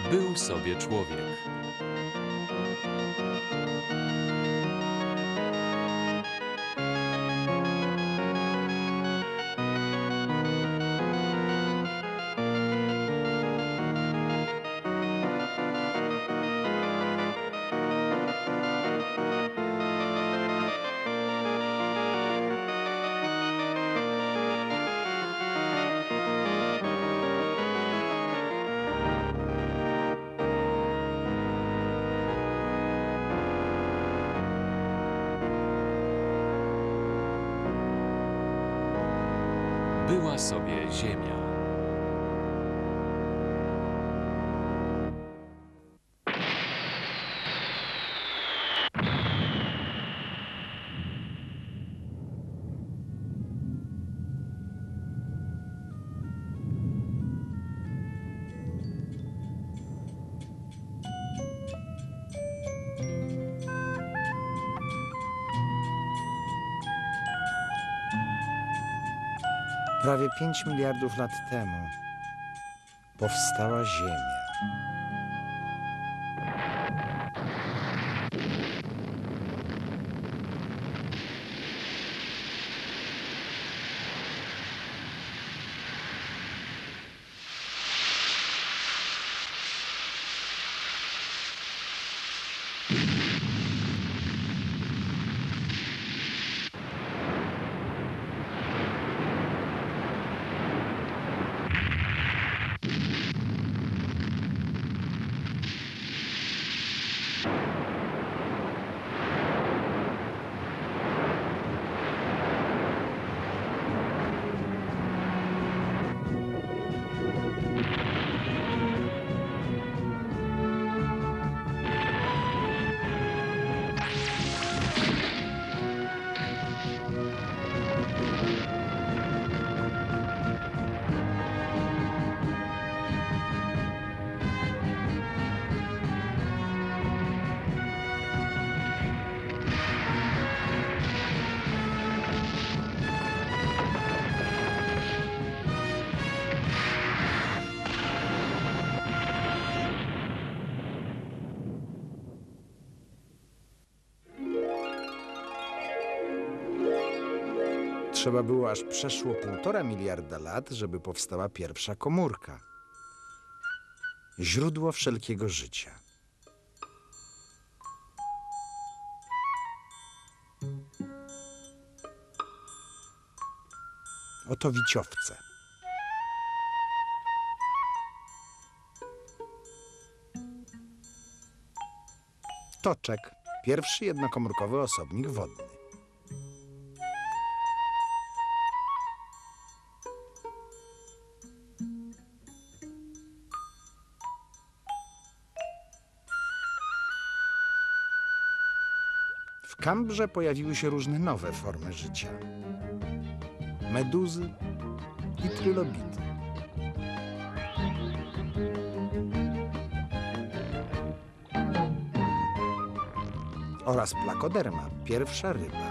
Był sobie człowiek. Była sobie ziemia. Prawie 5 miliardów lat temu powstała Ziemia. Trzeba było aż przeszło 1,5 miliarda lat, żeby powstała pierwsza komórka. Źródło wszelkiego życia. Oto wiciowce. Toczek. Pierwszy jednokomórkowy osobnik wodny. W Kambrze pojawiły się różne nowe formy życia. Meduzy i trylobity. Oraz plakoderma, pierwsza ryba.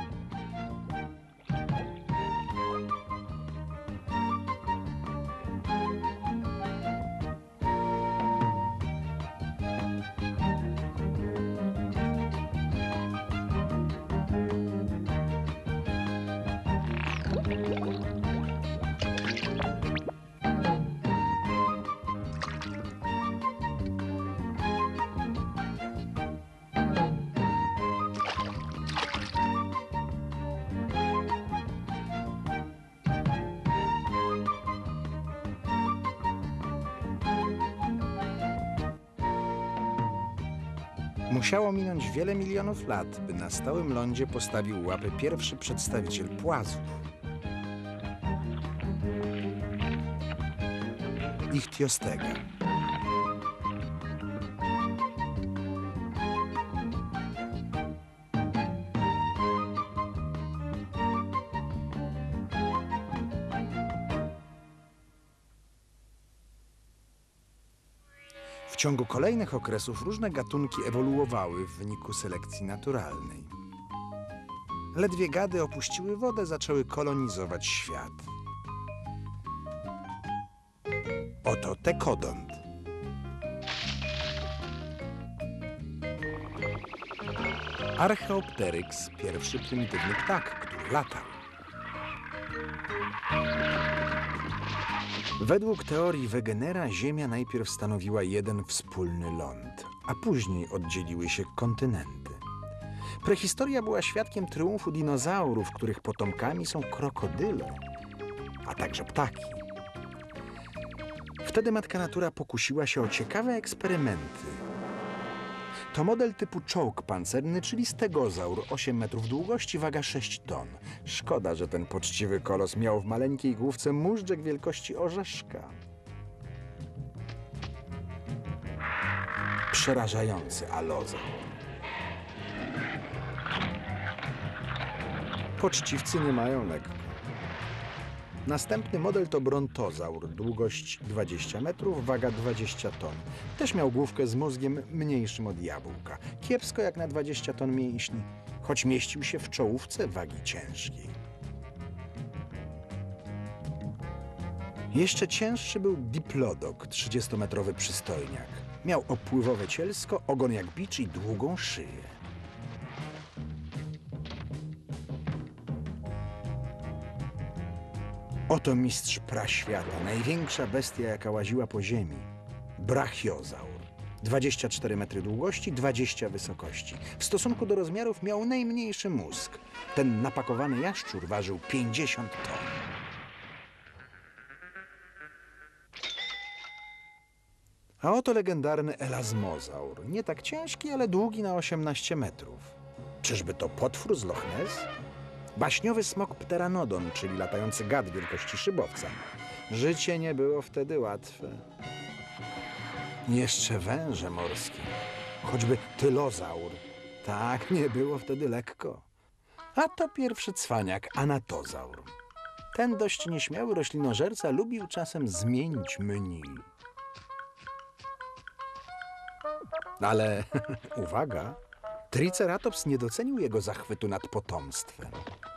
Musiało minąć wiele milionów lat, by na stałym lądzie postawił łapę pierwszy przedstawiciel płazów. Ichthyostega. W ciągu kolejnych okresów różne gatunki ewoluowały w wyniku selekcji naturalnej. Ledwie gady opuściły wodę, zaczęły kolonizować świat. Oto tekodont. Archaeopteryx, pierwszy prymitywny ptak, który latał. Według teorii Wegenera Ziemia najpierw stanowiła jeden wspólny ląd, a później oddzieliły się kontynenty. Prehistoria była świadkiem triumfu dinozaurów, których potomkami są krokodyle, a także ptaki. Wtedy matka natura pokusiła się o ciekawe eksperymenty. To model typu czołg pancerny, czyli stegozaur, 8 metrów długości, waga 6 ton. Szkoda, że ten poczciwy kolos miał w maleńkiej główce móżdżek wielkości orzeszka. Przerażający alozaur. Poczciwcy nie mają lekko. Następny model to brontozaur, długość 20 metrów, waga 20 ton. Też miał główkę z mózgiem mniejszym od jabłka. Kiepsko jak na 20 ton mięśni, choć mieścił się w czołówce wagi ciężkiej. Jeszcze cięższy był diplodok, 30-metrowy przystojniak. Miał opływowe cielsko, ogon jak bicz i długą szyję. Oto mistrz praświata, największa bestia, jaka łaziła po ziemi. Brachiozaur. 24 metry długości, 20 wysokości. W stosunku do rozmiarów miał najmniejszy mózg. Ten napakowany jaszczur ważył 50 ton. A oto legendarny elasmozaur. Nie tak ciężki, ale długi na 18 metrów. Czyżby to potwór z Loch Ness? Baśniowy smok pteranodon, czyli latający gad wielkości szybowca. Życie nie było wtedy łatwe. Jeszcze węże morskie, choćby tylozaur. Tak, nie było wtedy lekko. A to pierwszy cwaniak, anatozaur. Ten dość nieśmiały roślinożerca lubił czasem zmienić menu. Ale uwaga, Triceratops nie docenił jego zachwytu nad potomstwem.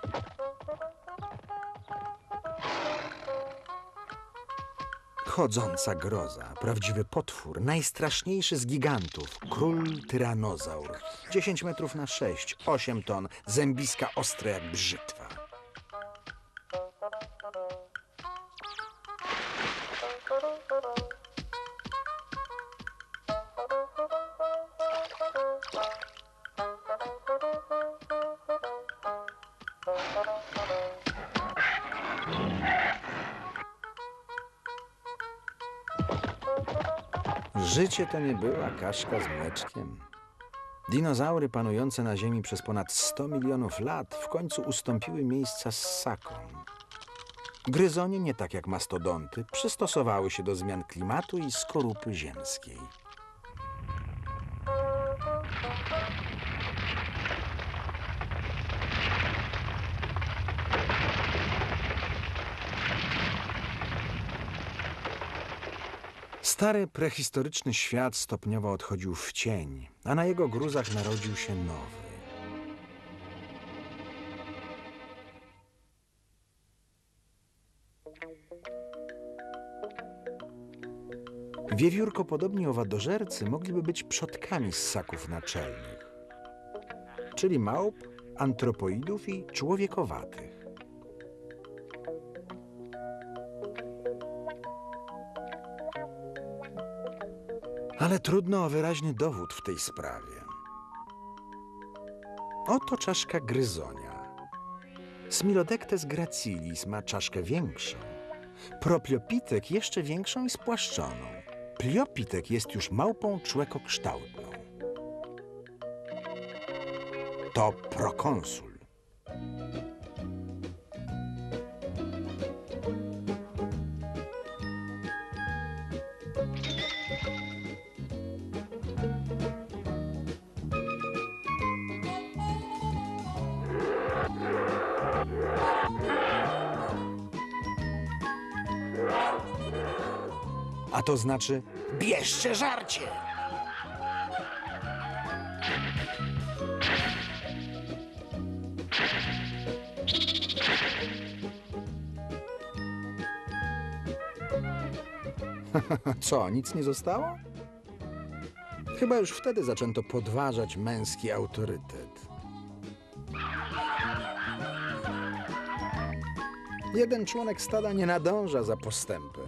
Chodząca groza, prawdziwy potwór, najstraszniejszy z gigantów, król tyranozaur. 10 metrów na 6, 8 ton, zębiska ostre jak brzytwa. Życie to nie była kaszka z mleczkiem. Dinozaury panujące na Ziemi przez ponad 100 milionów lat w końcu ustąpiły miejsca ssakom. Gryzonie, nie tak jak mastodonty, przystosowały się do zmian klimatu i skorupy ziemskiej. Stary, prehistoryczny świat stopniowo odchodził w cień, a na jego gruzach narodził się nowy. Wiewiórkopodobni owadożercy mogliby być przodkami ssaków naczelnych, czyli małp, antropoidów i człowiekowatych. Ale trudno o wyraźny dowód w tej sprawie. Oto czaszka gryzonia. Smilodectes gracilis ma czaszkę większą. Propliopitek jeszcze większą i spłaszczoną. Pliopitek jest już małpą człekokształtną. To prokonsul. A to znaczy, bierzcie żarcie! Co, nic nie zostało? Chyba już wtedy zaczęto podważać męski autorytet. Jeden członek stada nie nadąża za postępem.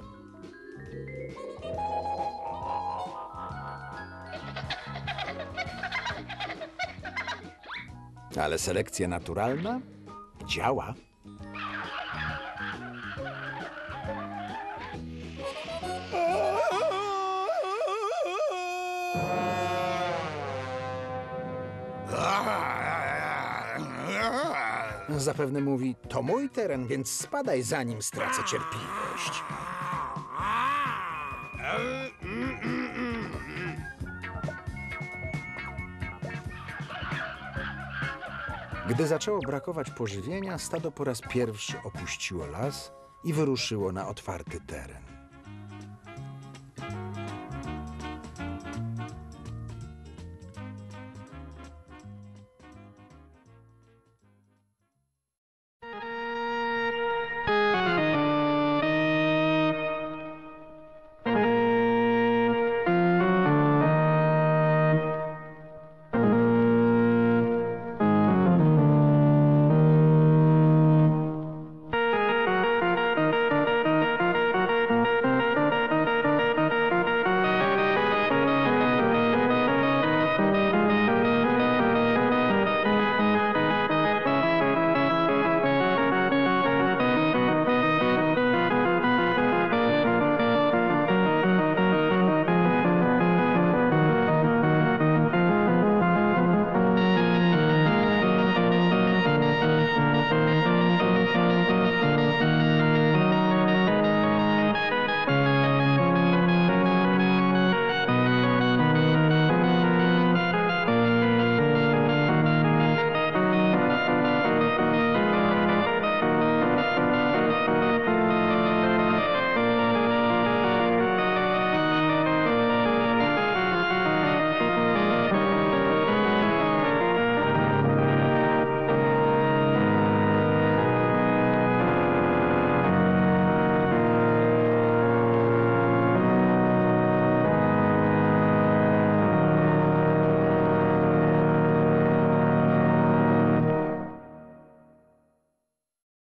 Ale selekcja naturalna działa. Zapewne mówi, to mój teren, więc spadaj, zanim stracę cierpliwość. Gdy zaczęło brakować pożywienia, stado po raz pierwszy opuściło las i wyruszyło na otwarty teren.